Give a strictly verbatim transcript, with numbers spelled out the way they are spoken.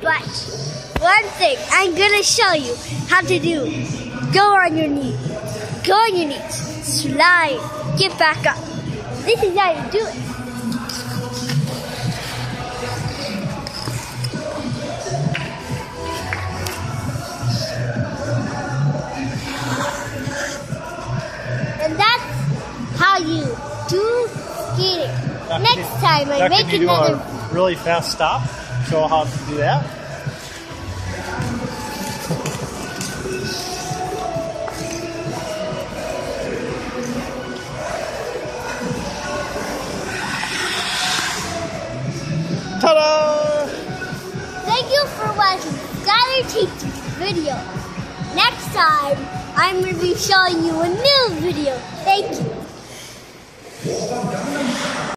But one thing I'm gonna show you how to do. Go on your knees. Go on your knees. Slide. Get back up. This is how you do it. And that's how you do skating. Now, Next you, time I make can you another. do a really fast stop? Show how to do that. Ta-da! Thank you for watching Skylar Teaches video. Next time, I'm going to be showing you a new video. Thank you.